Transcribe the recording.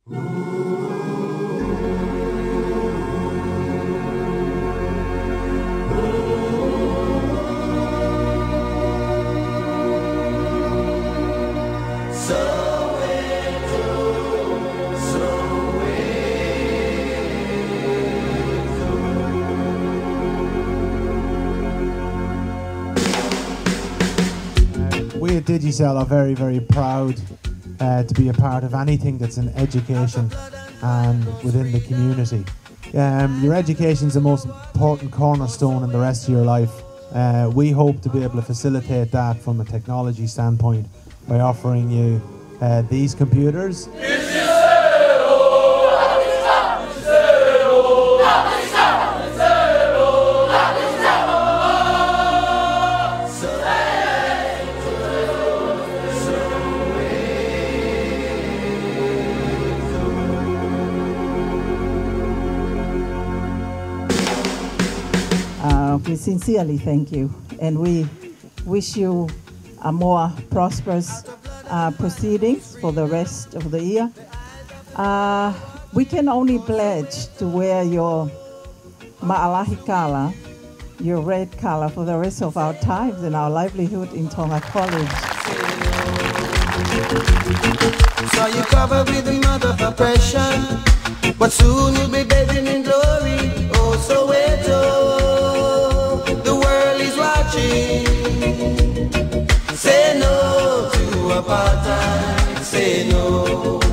We at Digicel are very, very proud to be a part of anything that's in education and within the community. Your education is the most important cornerstone in the rest of your life. We hope to be able to facilitate that from a technology standpoint by offering you these computers. We sincerely thank you, and we wish you a more prosperous proceedings for the rest of the year. We can only pledge to wear your ma'alahi color, your red color, for the rest of our times and our livelihood in Tonga College. So you covered with the mud of oppression, but soon you'll be bathing in glory. Oh, Soweto, the world is watching. Say no to apartheid, say no.